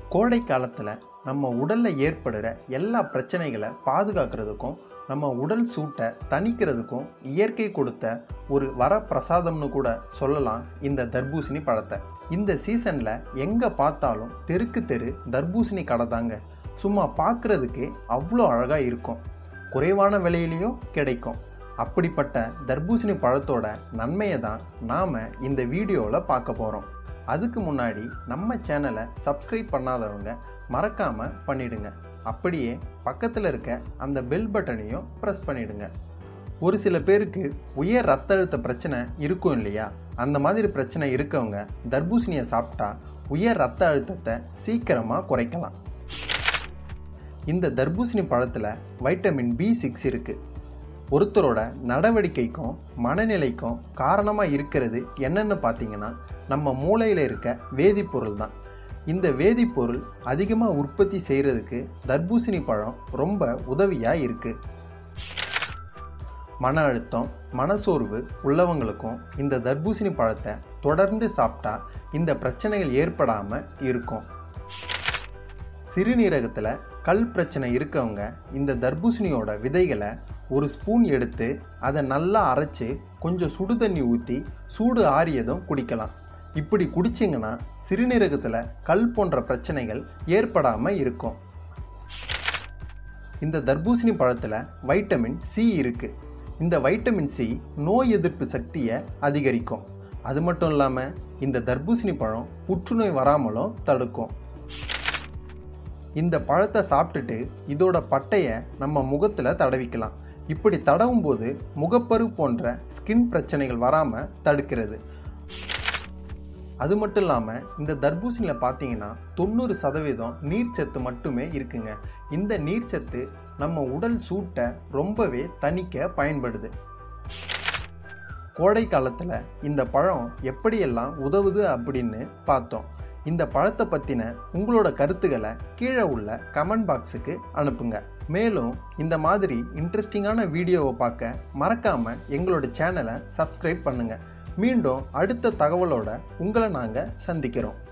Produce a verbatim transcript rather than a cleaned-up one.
கோடை காலத்தில் நம்ம உடலில் ஏற்படுற எல்லா பிரச்சனைகளை பாதுகாக்கிறதுக்கும் நம்ம உடல் சூட்டை தணிக்கிறதுக்கும் இயற்கை கொடுத்த ஒரு வரப்பிரசாதம்னு கூட சொல்லலாம் இந்த தர்பூசணி பழத்தை. இந்த சீசனில் எங்கே பார்த்தாலும் தெருக்கு தெரு தர்பூசணி கடை தாங்க. சும்மா பார்க்குறதுக்கு அவ்வளோ அழகாக இருக்கும், குறைவான விலையிலையும் கிடைக்கும். அப்படிப்பட்ட தர்பூசணி பழத்தோட நன்மையை தான் நாம் இந்த வீடியோவில் பார்க்க போகிறோம். அதுக்கு முன்னாடி நம்ம சேனலை சப்ஸ்கிரைப் பண்ணாதவங்க மறக்காமல் பண்ணிடுங்க. அப்படியே பக்கத்தில் இருக்க அந்த பெல் பட்டனையும் ப்ரெஸ் பண்ணிடுங்க. ஒரு சில பேருக்கு உயர் ரத்த அழுத்த பிரச்சனை இருக்கும் இல்லையா? அந்த மாதிரி பிரச்சனை இருக்கவங்க தர்பூசணியை சாப்பிட்டா உயர் ரத்த அழுத்தத்தை சீக்கிரமாக குறைக்கலாம். இந்த தர்பூசணி பழத்தில் வைட்டமின் பி சிக்ஸ் இருக்குது. ஒருத்தரோட நடவடிக்கைக்கும் மனநிலைக்கும் காரணமாக இருக்கிறது என்னென்னு பார்த்தீங்கன்னா நம்ம மூளையில் இருக்க வேதிப்பொருள் தான். இந்த வேதிப்பொருள் அதிகமாக உற்பத்தி செய்கிறதுக்கு தர்பூசணி பழம் ரொம்ப உதவியாக இருக்குது. மன அழுத்தம், மனசோர்வு உள்ளவங்களுக்கும் இந்த தர்பூசணி பழத்தை தொடர்ந்து சாப்பிட்டா இந்த பிரச்சனைகள் ஏற்படாமல் இருக்கும். சிறுநீரகத்தில் கல் பிரச்சனை இருக்கவங்க இந்த தர்பூசணியோட விதைகளை ஒரு ஸ்பூன் எடுத்து அதை நல்லா அரைச்சி கொஞ்சம் சுடு தண்ணி ஊற்றி சூடு ஆறியதும் குடிக்கலாம். இப்படி குடிச்சிங்கன்னா சிறுநீரகத்தில் கல் போன்ற பிரச்சனைகள் ஏற்படாமல் இருக்கும். இந்த தர்பூசணி பழத்தில் வைட்டமின் சி இருக்குது. இந்த வைட்டமின் சி நோய் எதிர்ப்பு சக்தியை அதிகரிக்கும். அது மட்டும் இல்லாமல் இந்த தர்பூசணி பழம் புற்றுநோய் வராமலும் தடுக்கும். இந்த பழத்தை சாப்பிட்டுட்டு இதோட பட்டையை நம்ம முகத்தில் தடவிக்கலாம். இப்படி தடவும் போது முகப்பரு போன்ற ஸ்கின் பிரச்சனைகள் வராமல் தடுக்கிறது. அது மட்டும் இல்லாமல் இந்த தர்பூசணியில் பார்த்தீங்கன்னா தொண்ணூறு சதவீதம் நீர்ச்சத்து மட்டுமே இருக்குங்க. இந்த நீர்ச்சத்து நம்ம உடல் சூட்டை ரொம்பவே தணிக்க பயன்படுது. கோடை காலத்தில் இந்த பழம் எப்படியெல்லாம் உதவுது அப்படின்னு பார்த்தோம். இந்த பழத்தை பற்றின உங்களோட கருத்துக்களை கீழே உள்ள கமெண்ட் பாக்ஸுக்கு அனுப்புங்க. மேலும் இந்த மாதிரி இன்ட்ரெஸ்டிங்கான வீடியோவை பார்க்க மறக்காமல் எங்களோட சேனலை சப்ஸ்கிரைப் பண்ணுங்கள். மீண்டும் அடுத்த தகவலோட உங்களை நாங்கள் சந்திக்கிறோம்.